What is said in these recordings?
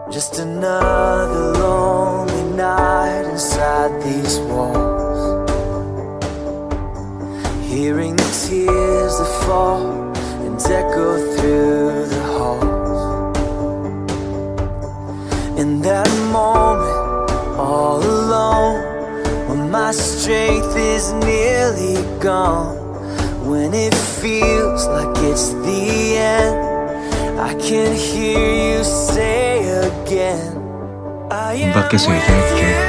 Just another lonely night inside these walls, hearing the tears that fall and echo through the halls. In that moment, all alone, when my strength is nearly gone, when it feels like it's the end, I can hear you say again, I am 밖에서 with 얘기할게. you.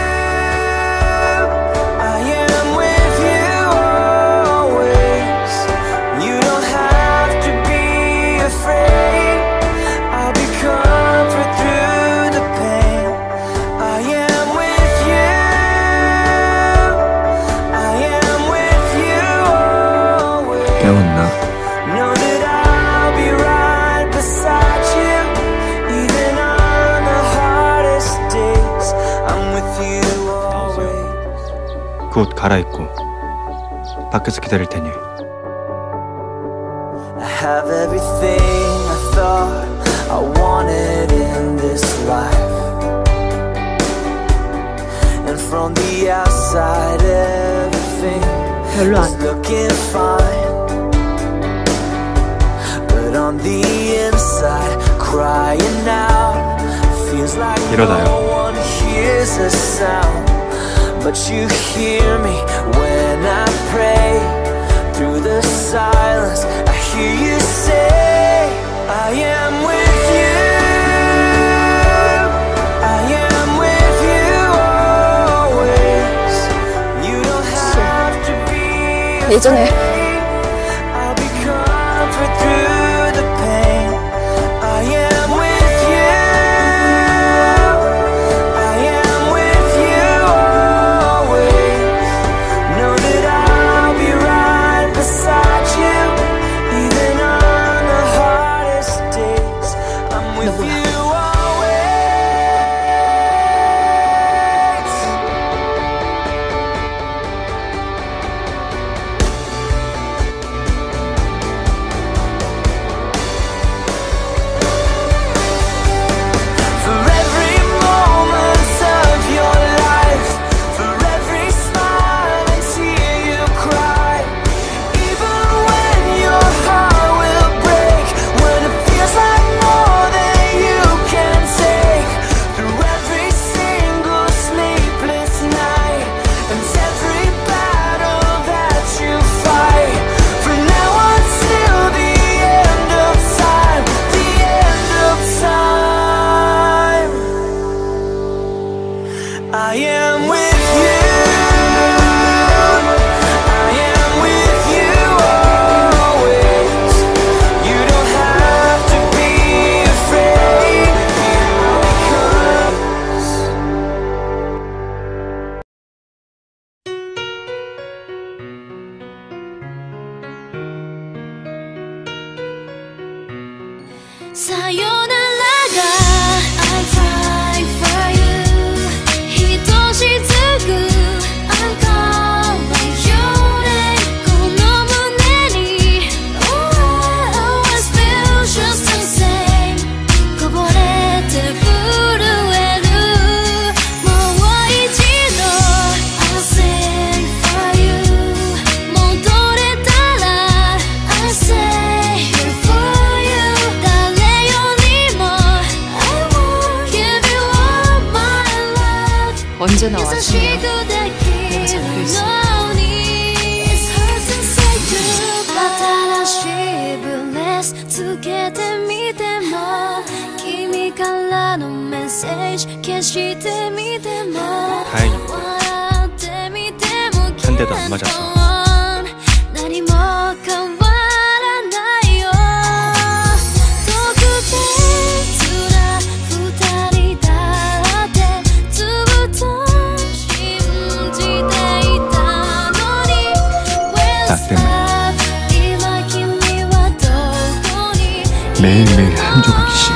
I am with you always. You don't have to be afraid. I'll be comfort through the pain. I am with you. I am with you always. 깨웠나? Know that I'll be right beside you, even on the hardest days. I'm with you always. 곧 갈아입고 밖에서 기다릴 테니. I have everything I thought I wanted in this life, and from the outside everything 별로 is 안 looking fine, but on the inside crying out, feels like 이러다요. no one hears a sound, but you hear me when I pray. Through the silence I hear you say, I am with you. I am with you always. You don't have to be 예전에 I'll be comfort through the pain. I am with you. I am with you always. Know that I'll be right beside you, even on the hardest days. I'm with you always. For every moment of your life, for every smile and tear you cry, even when your heart will break, when it feels like more than you can take, through every single sleepless night and every battle that you fight, from now until the end of time, the end of time, I am with you. I am with you always. You don't have to be afraid, because 사요나라가 I'm crying for you. 愛しつくI'm calling your name. この胸に Oh I always feel just the same. こぼれて震えるもう一度 I'll sing for you. 戻れたら I'll stay here for you. 誰よりも I won't give you all my love. 언제나 優し 와주네요. くでき 내가 る 잡고 있어. のに It's hard to say goodbye. 新しいブレスつけてみても君からのメッセージ消してみても 다행이다. 笑ってみても 한 대도 안 맞았어. 何も変わらないよ特別な二人だってずっと信じていたのに 나 때문에 今君はどこに 매일매일 한 조각씩